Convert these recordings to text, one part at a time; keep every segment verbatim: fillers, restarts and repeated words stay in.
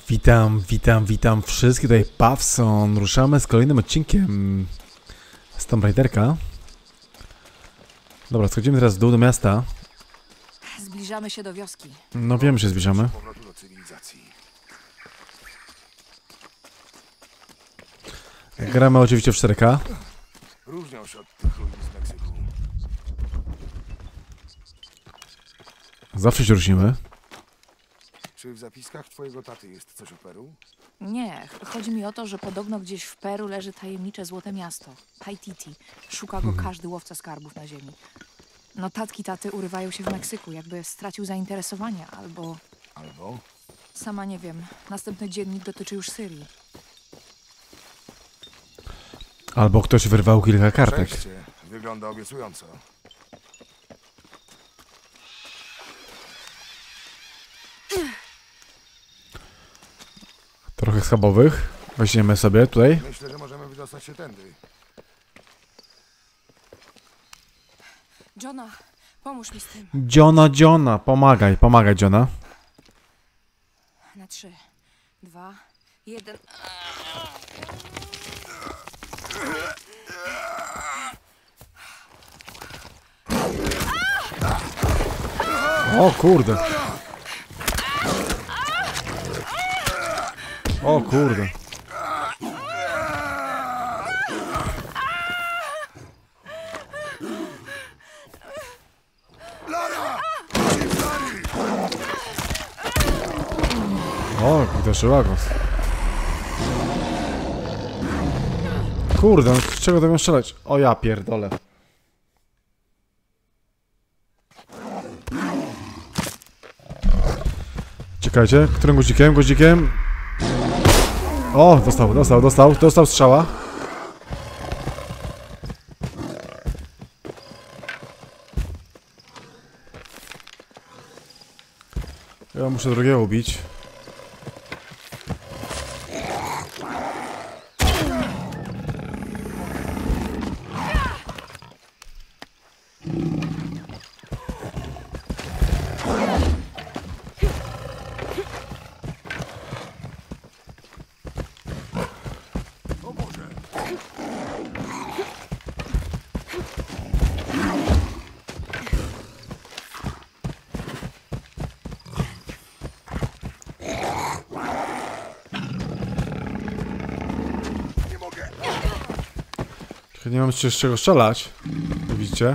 Witam, witam, witam wszystkich, tutaj Pawson. Ruszamy z kolejnym odcinkiem z Tomb Raiderka. Dobra, schodzimy teraz w dół do miasta. Zbliżamy się do wioski. No wiem, że się zbliżamy. Gramy oczywiście w cztery K. Różnią się od tych ruin z Meksyku. Zawsze się różnimy. Czy w zapiskach twojego taty jest coś o Peru? Nie, chodzi mi o to, że podobno gdzieś w Peru leży tajemnicze złote miasto. Paititi. Szuka go każdy łowca skarbów na ziemi. Notatki taty urywają się w Meksyku, jakby stracił zainteresowanie, albo... Albo? Sama nie wiem. Następny dziennik dotyczy już Syrii. Albo ktoś wyrwał kilka kartek. Przejście wygląda obiecująco. Trochę schabowych. Weźmiemy sobie tutaj. Myślę, że możemy wydostać się tędy. Johna, pomóż mi z tym. Johna, Johna, pomagaj, pomagaj, Johna. Na trzy, dwa, jeden... O kurde. O kurde. O, uderzyła go. Kurde, no z czego to miał strzelać? O ja pierdolę. Czekajcie, którym guzikiem? Guzikiem? O, dostał, dostał, dostał, dostał strzała. Ja muszę drugiego ubić. Nie mam jeszcze z czego strzelać. Widzicie?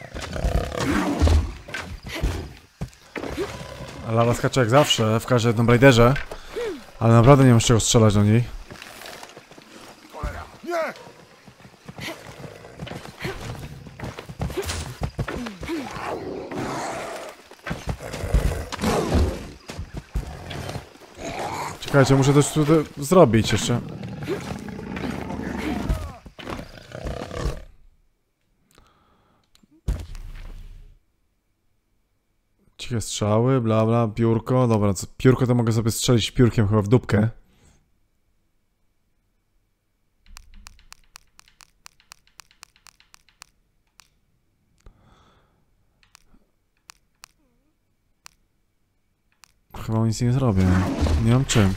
Lara skacze jak zawsze w każdym Tomb Raiderze. Ale naprawdę nie mam z czego strzelać do niej. Nie! Czekajcie, muszę coś tutaj zrobić jeszcze. Ciche strzały, bla bla, piórko. Dobra, co, piórko to mogę sobie strzelić piórkiem chyba w dupkę. Chyba nic nie zrobię. Nie mam czym.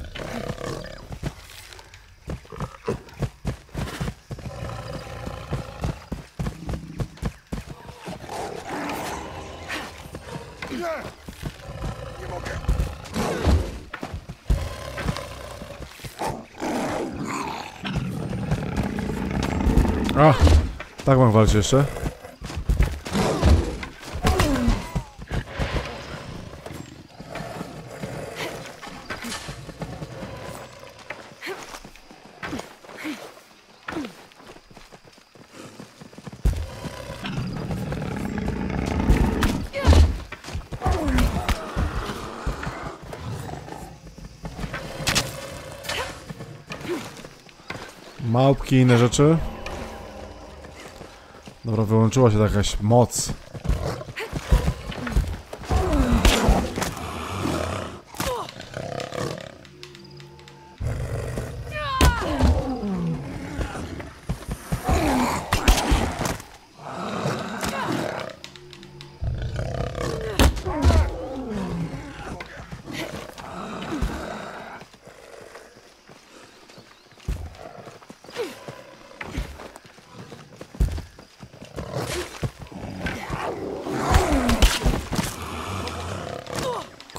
A, tak mam walczyć jeszcze. Małpki i inne rzeczy. Dobra, wyłączyła się jakaś moc.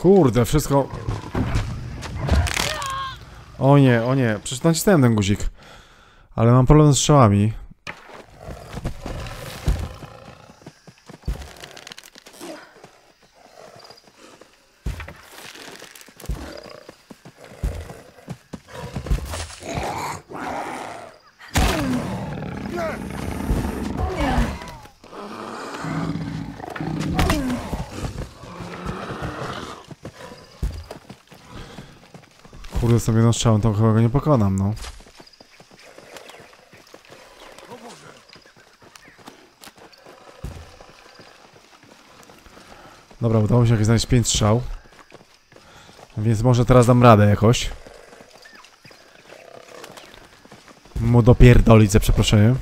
Kurde, wszystko... O nie, o nie, przecież nacisnąłem ten guzik. Ale mam problem z strzałami. Kurde, sobie jedną strzałą, to chyba go nie pokonam, no. Dobra, udało mi się jakieś znaleźć pięć strzał. Więc może teraz dam radę jakoś. Mu dopierdolić za przeproszeniem.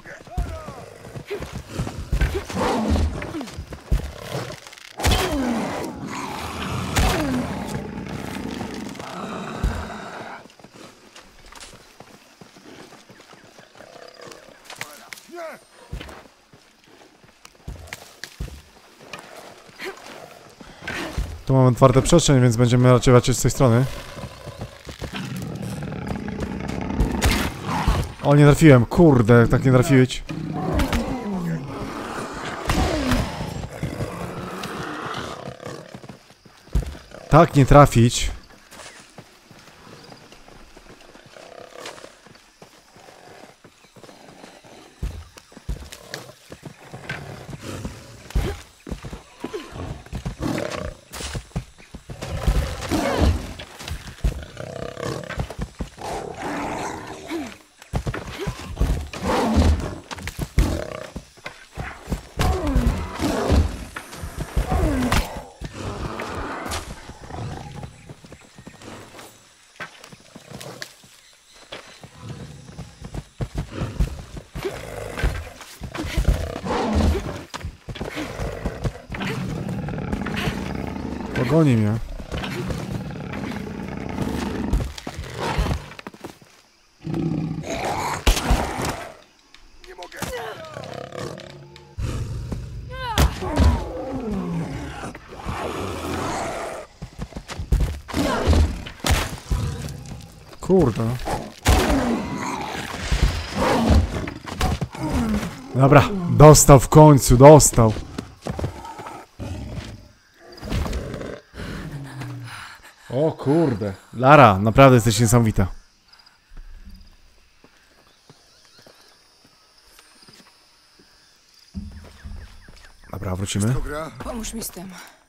Tu mamy otwarte przestrzeń, więc będziemy raczej walczyć z tej strony. O, nie trafiłem, kurde, tak nie trafiłeś. Tak nie trafić. Pogoni mnie. Nie mogę! Kurde. Dobra, dostał w końcu, dostał. O kurde. Lara, naprawdę jesteś niesamowita. Dobra, wrócimy. Wszystko gra? Pomóż mi z tym.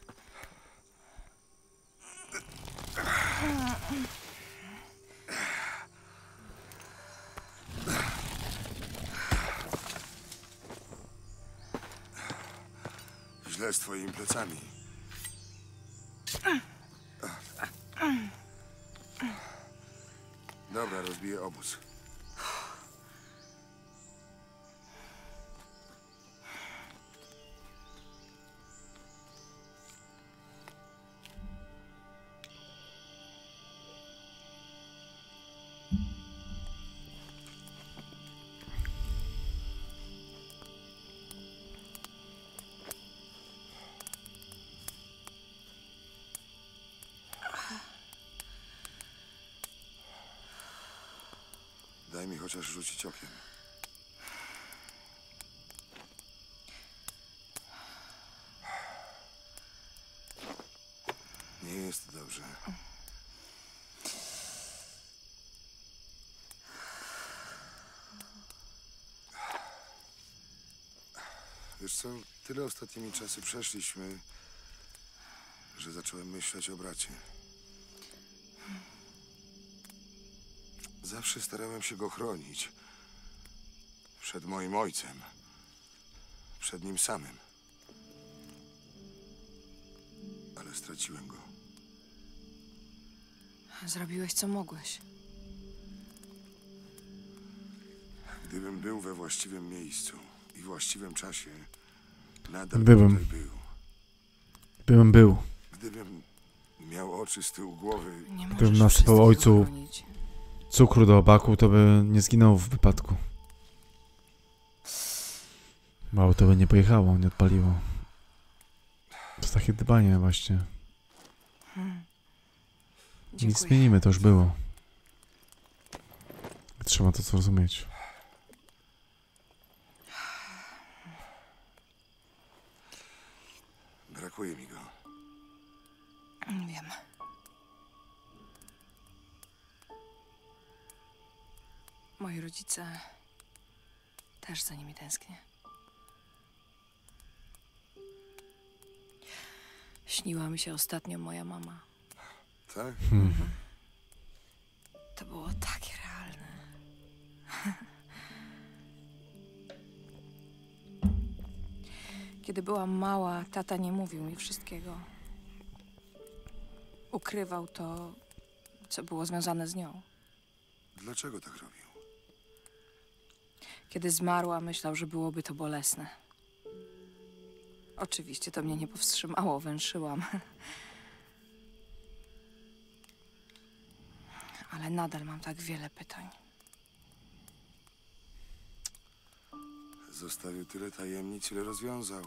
Źle z twoimi plecami. Dobra, rozbiję obóz. Daj mi chociaż rzucić okiem. Nie jest dobrze. Wiesz co, tyle ostatnimi czasy przeszliśmy, że zacząłem myśleć o bracie. Zawsze starałem się go chronić. Przed moim ojcem. Przed nim samym. Ale straciłem go. Zrobiłeś, co mogłeś. Gdybym był we właściwym miejscu i właściwym czasie, nadal Gdybym. tutaj był. Gdybym był. Gdybym miał oczy z tyłu głowy, Nie Gdybym możesz nasypał wszystkich ojcu- ochronić. Cukru do obaku, to by nie zginął w wypadku. Mało to by nie pojechało, nie odpaliło. To takie dbanie właśnie. Nic Dziękuję. zmienimy, to już było. Trzeba to zrozumieć. Brakuje mi go. Wiem. Moi rodzice... też za nimi tęsknię. Śniła mi się ostatnio moja mama. Tak? To było takie realne. Kiedy byłam mała, tata nie mówił mi wszystkiego. Ukrywał to, co było związane z nią. Dlaczego tak robił? Kiedy zmarła, myślał, że byłoby to bolesne. Oczywiście to mnie nie powstrzymało, węszyłam. Ale nadal mam tak wiele pytań. Zostawił tyle tajemnic, ile rozwiązał.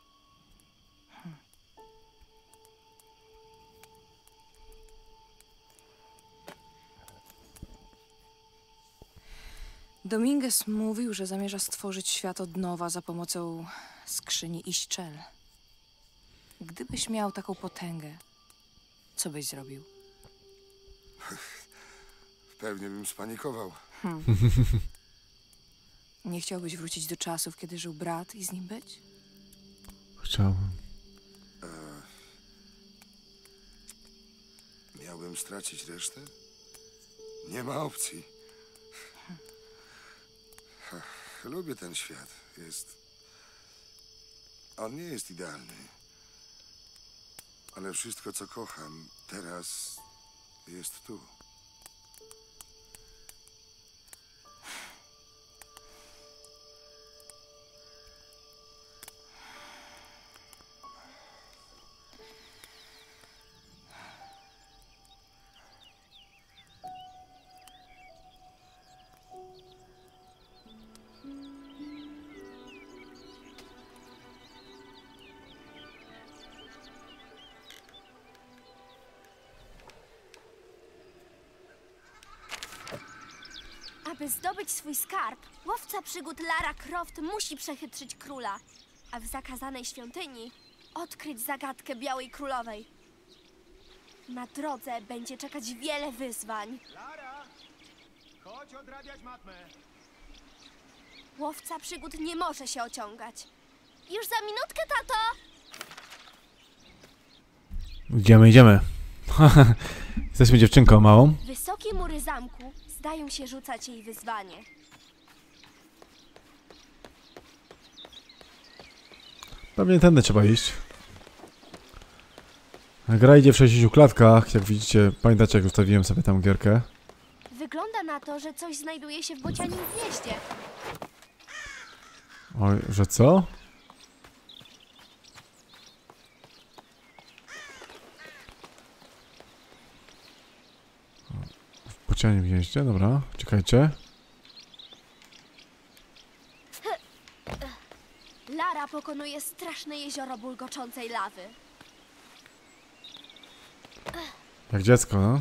Dominguez mówił, że zamierza stworzyć świat od nowa za pomocą skrzyni Ischel. Gdybyś miał taką potęgę, co byś zrobił? Pewnie bym spanikował. Nie chciałbyś wrócić do czasów, kiedy żył brat i z nim być? Chciałbym. Miałbym stracić resztę? Nie ma opcji. Lubię ten świat. Jest... On nie jest idealny. Ale wszystko, co kocham, teraz jest tu. Aby zdobyć swój skarb, łowca przygód Lara Croft musi przechytrzyć króla, a w zakazanej świątyni odkryć zagadkę Białej Królowej. Na drodze będzie czekać wiele wyzwań. Lara! Chodź odrabiać matmę. Łowca przygód nie może się ociągać. Już za minutkę, tato! Idziemy, idziemy. Jesteśmy dziewczynką małą. Wysokie mury zamku zdają się rzucać jej wyzwanie. Pewnie tędy trzeba iść. Gra idzie w sześćdziesięciu klatkach. Jak widzicie, pamiętacie, jak ustawiłem sobie tam gierkę. Wygląda na to, że coś znajduje się w bocianim gnieździe. Oj, że co? W bocianie gnieździe, dobra. Czekajcie. Lara pokonuje straszne jezioro bulgoczącej lawy. Jak dziecko, no.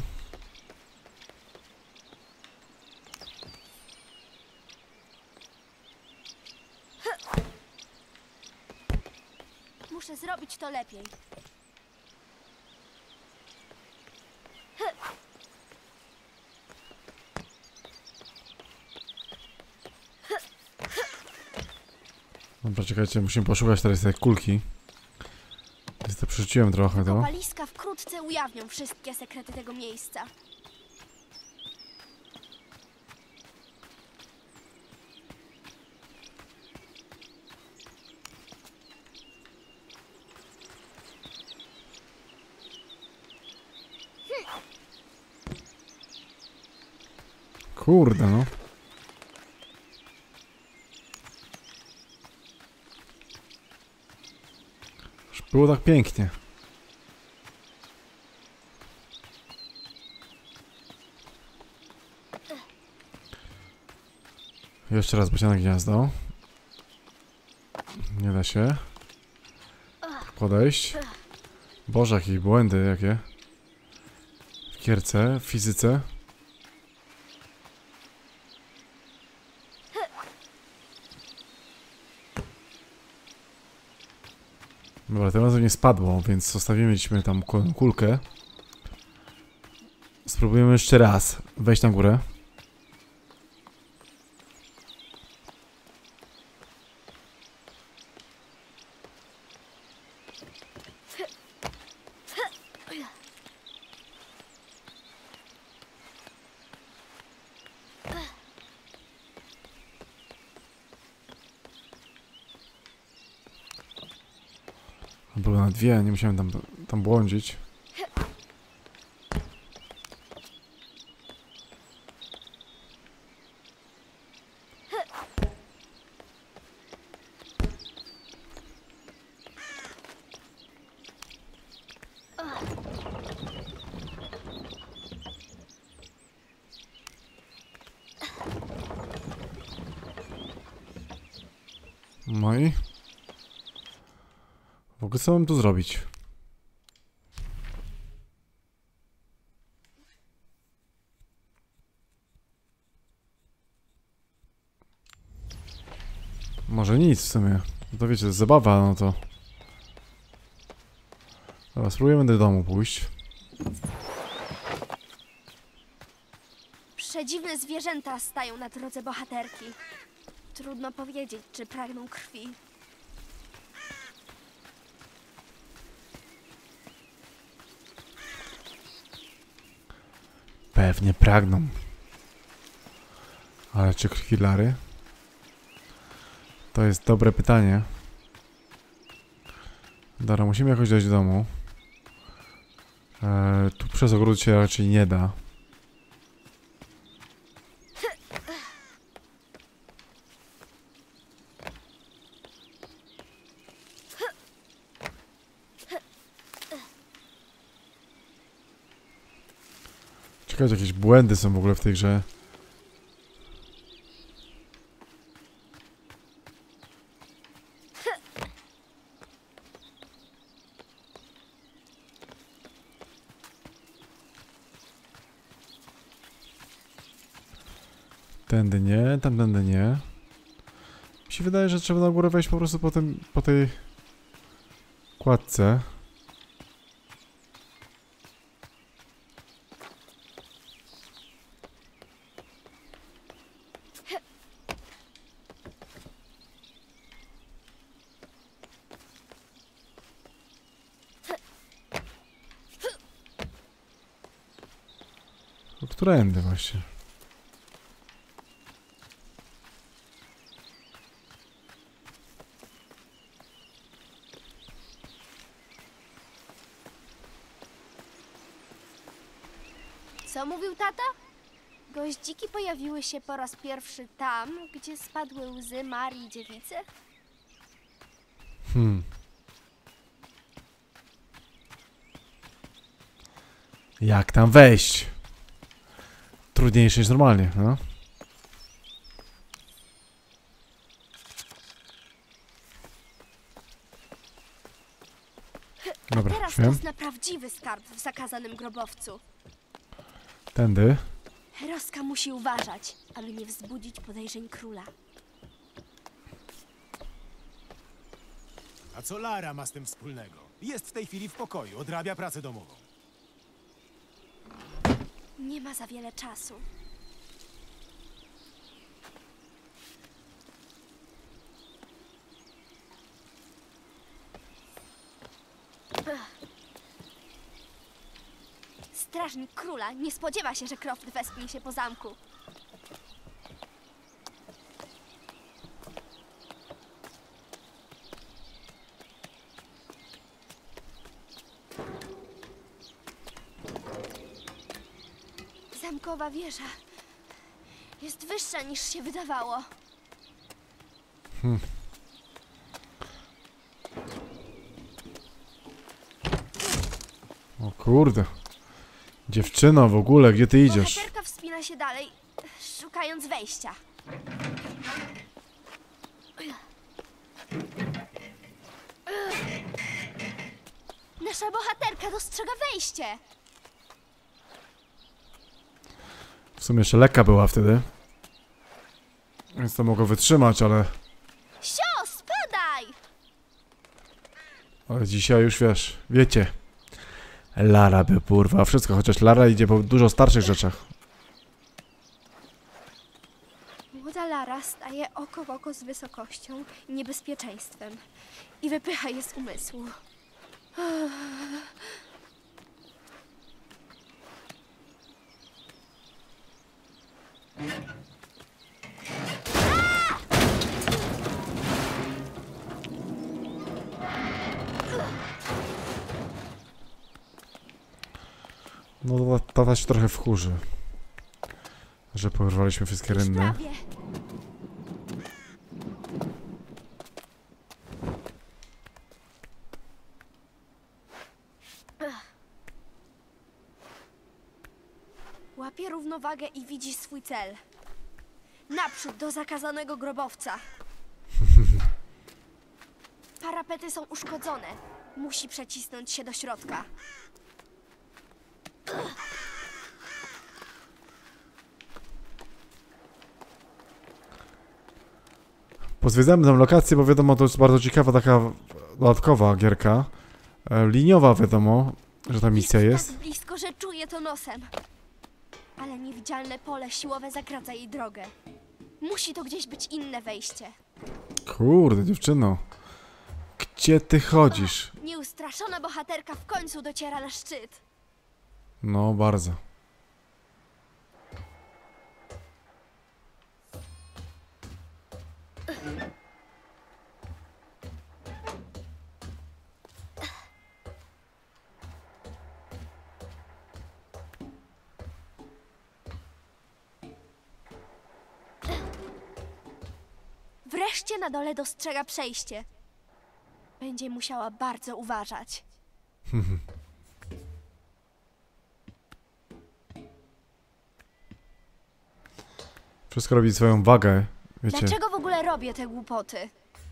Muszę zrobić to lepiej. Dobra, czekajcie, musimy poszukać teraz tej kulki. Niestety przerzuciłem trochę to. Kopaliska wkrótce ujawnią wszystkie sekrety tego miejsca. Kurde, no. Już było tak pięknie. Jeszcze raz bociane gniazdo. Nie da się podejść. Boże, jakie błędy, jakie. siekierce, w fizyce. Dobra, tym razem nie spadło, więc zostawimy ci tam kulkę. Spróbujemy jeszcze raz wejść na górę. Były na dwie, nie musiałem tam, tam błądzić. No i... W ogóle co mam tu zrobić? Może nic w sumie. No to wiecie, to jest zabawa, no to... Dobra, spróbujemy do domu pójść. Przedziwne zwierzęta stają na drodze bohaterki. Trudno powiedzieć, czy pragną krwi. Pewnie pragną. Ale czy krwilary? To jest dobre pytanie. Dobra, musimy jakoś dojść do domu. Eee, tu przez ogród się raczej nie da. Ciekawe, jakieś błędy są w ogóle w tej grze. Tędy nie, tamtędy nie. Mi się wydaje, że trzeba na górę wejść po prostu po, tym, po tej kładce. Którędy właśnie? Co mówił tata? Goździki pojawiły się po raz pierwszy tam, gdzie spadły łzy Marii dziewicy? Hmm. Jak tam wejść? Trudniejsze niż normalnie, no? Dobra, Teraz wiem. czas na prawdziwy skarb w zakazanym grobowcu. Tędy. Heroska musi uważać, aby nie wzbudzić podejrzeń króla. A co Lara ma z tym wspólnego? Jest w tej chwili w pokoju, odrabia pracę domową. Nie ma za wiele czasu. Strażnik króla nie spodziewa się, że Croft wespnie się po zamku. Zamkowa wieża jest wyższa niż się wydawało. Hmm. O kurde. Dziewczyno, w ogóle, gdzie ty idziesz? Bohaterka wspina się dalej, szukając wejścia. Nasza bohaterka dostrzega wejście. W sumie jeszcze lekka była wtedy. Więc to mogło wytrzymać, ale... Sio, spadaj! Ale dzisiaj już wiesz, wiecie. Lara by porwała wszystko, chociaż Lara idzie po dużo starszych rzeczach. Młoda Lara staje oko w oko z wysokością i niebezpieczeństwem i wypycha je z umysłu. No tata się trochę wkurzy, że porwaliśmy wszystkie Już rynne. prawie. Łapie równowagę i widzi swój cel. Naprzód do zakazanego grobowca. Parapety są uszkodzone. Musi przecisnąć się do środka. Pozwiedzamy tę lokację, bo wiadomo, to jest bardzo ciekawa taka dodatkowa gierka. E, liniowa wiadomo, że ta misja jest. Tak blisko, że czuje to nosem. Ale niewidzialne pole siłowe zagraca jej drogę. Musi to gdzieś być inne wejście. Kurde, dziewczyno. Gdzie ty chodzisz? Nieustraszona bohaterka w końcu dociera na szczyt. No, bardzo. Wreszcie na dole dostrzega przejście. Będzie musiała bardzo uważać. Wszystko robi swoją wagę, wiecie. Dlaczego w ogóle robię te głupoty?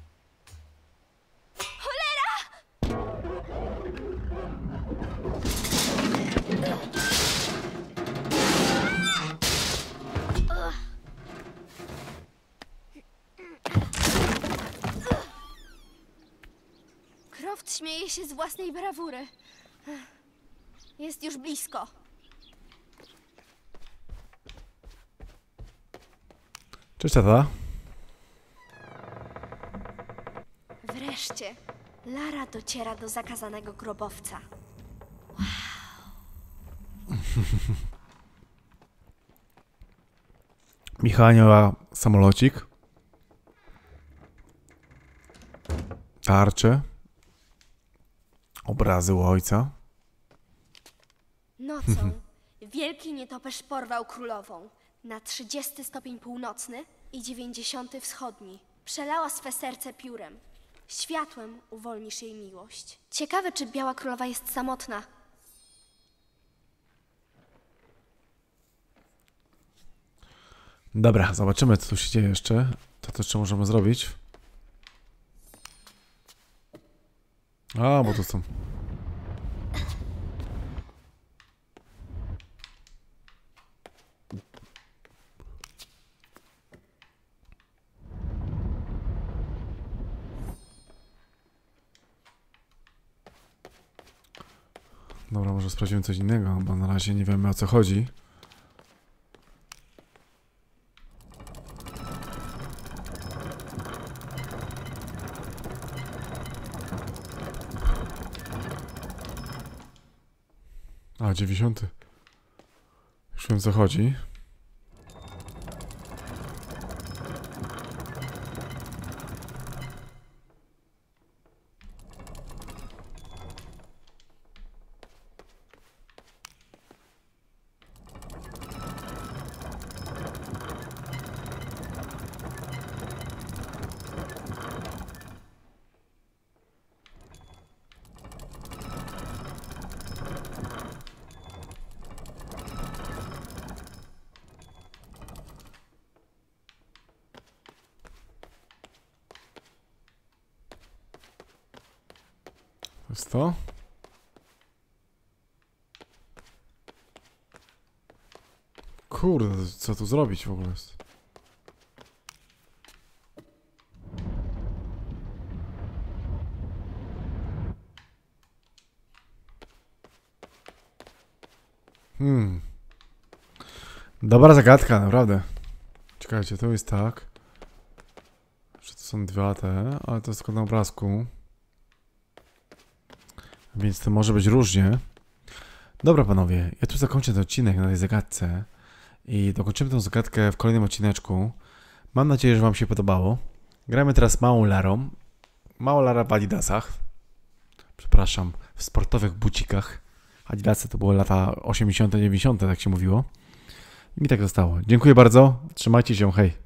Croft śmieje się z własnej brawury. Jest już blisko. Cześć, tata. Wreszcie Lara dociera do zakazanego grobowca. Michała miała samolocik. Tarcze. Obrazy u ojca. Nocą wielki nietoperz porwał królową na trzydziesty stopień północny i dziewięćdziesiąty wschodni. Przelała swe serce piórem. Światłem uwolnisz jej miłość. Ciekawe, czy Biała Królowa jest samotna. Dobra, zobaczymy, co tu się dzieje jeszcze. To też jeszcze możemy zrobić. A, bo to są... Dobra, może sprawdzimy coś innego, bo na razie nie wiemy, o co chodzi. A, dziewięćdziesiąty. Już wiem, o co chodzi. To jest to? Kurde, co tu zrobić w ogóle jest? Hmm. Dobra zagadka, naprawdę. Czekajcie, to jest tak. Że to są dwa te, ale to jest tylko na obrazku. Więc to może być różnie. Dobra panowie, ja tu zakończę ten odcinek na tej zagadce. I dokończymy tę zagadkę w kolejnym odcineczku. Mam nadzieję, że wam się podobało. Gramy teraz małą Larą. Mała Lara w Adidasach. Przepraszam, w sportowych bucikach. Adidasy to były lata osiemdziesiąte, dziewięćdziesiąte, tak się mówiło. I mi tak zostało. Dziękuję bardzo. Trzymajcie się, hej.